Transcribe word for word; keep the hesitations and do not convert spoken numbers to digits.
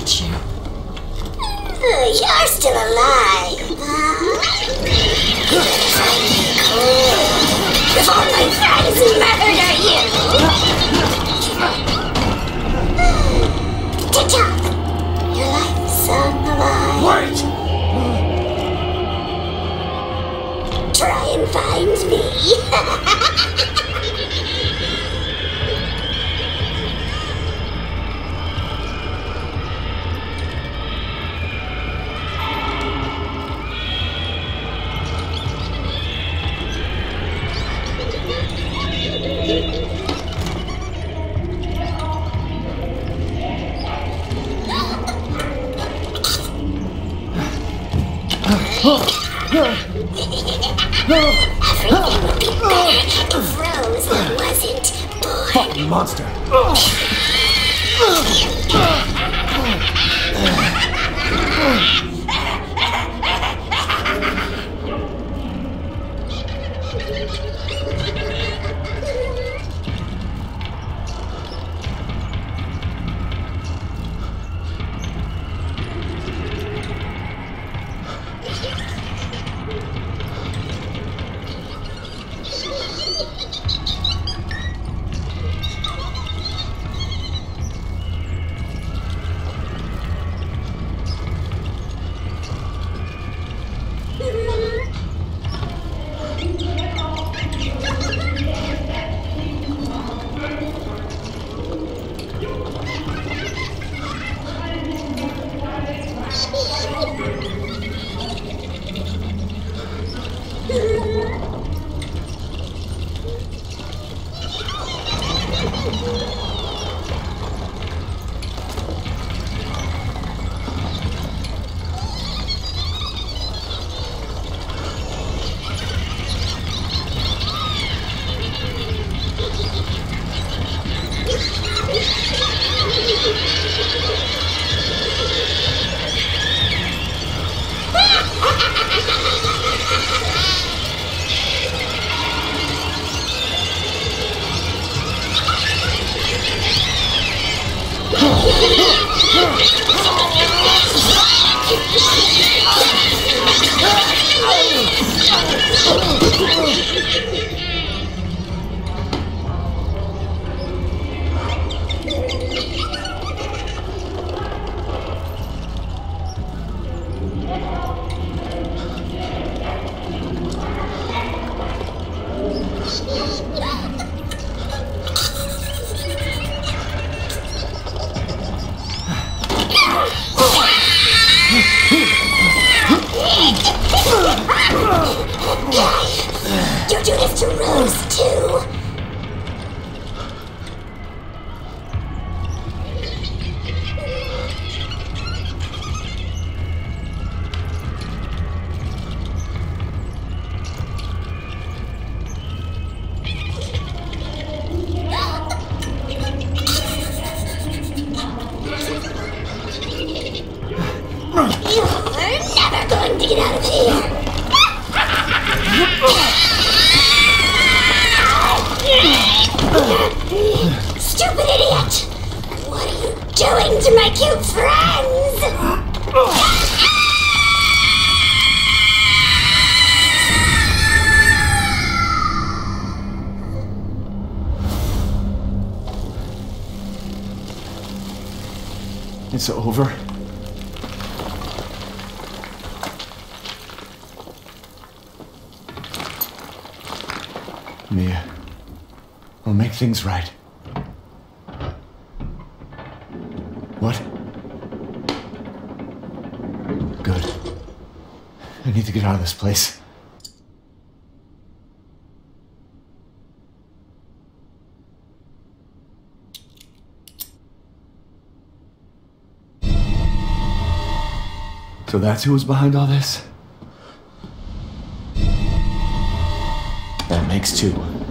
you. You're still alive, huh? Before my friends murder you! Tick-tock! Your life's on the line. Wait! Try and find me. Everything would be better if Rose wasn't born. Fucking monster! You do this to Rose, too. You're never going to get out of here. Stupid idiot! What are you doing to my cute friends? It's over. Mia, I'll make things right. What? Good. I need to get out of this place. So that's who was behind all this? That makes two.